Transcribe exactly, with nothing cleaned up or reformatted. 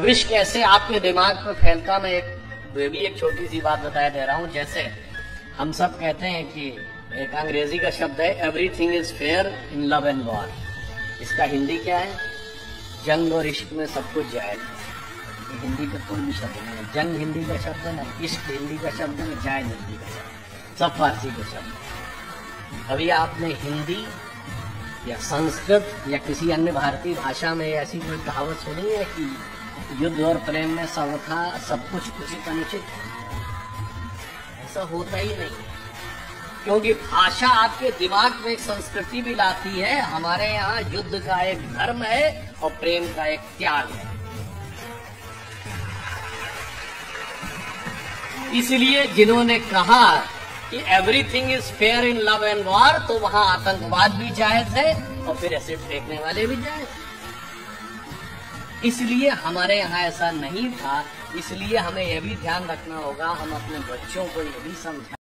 विष कैसे आपके दिमाग पर फैलता, मैं एक भी एक छोटी सी बात बताया दे रहा हूँ। जैसे हम सब कहते हैं कि एक अंग्रेजी का शब्द है everything is fair in love and war. इसका हिंदी क्या है? जंग और इश्क में सब कुछ जायज है। हिंदी का कोई भी शब्द नहीं है। जंग हिंदी का शब्द है ना, इश्क हिंदी का शब्द है ना, जायज हिंदी का शब्द, सब फारसी के शब्द। अभी आपने हिंदी या संस्कृत या किसी अन्य भारतीय भाषा में ऐसी कोई कहावत सुनी है कि युद्ध और प्रेम में सर्वथा सब कुछ उचित अनुचित? ऐसा होता ही नहीं, क्योंकि भाषा आपके दिमाग में एक संस्कृति भी लाती है। हमारे यहाँ युद्ध का एक धर्म है और प्रेम का एक त्याग है। इसलिए जिन्होंने कहा कि everything is fair in love and war, तो वहां आतंकवाद भी जायज है और फिर एसिड फेंकने वाले भी जायज। इसलिए हमारे यहाँ ऐसा नहीं था। इसलिए हमें यह भी ध्यान रखना होगा, हम अपने बच्चों को यह भी समझाएं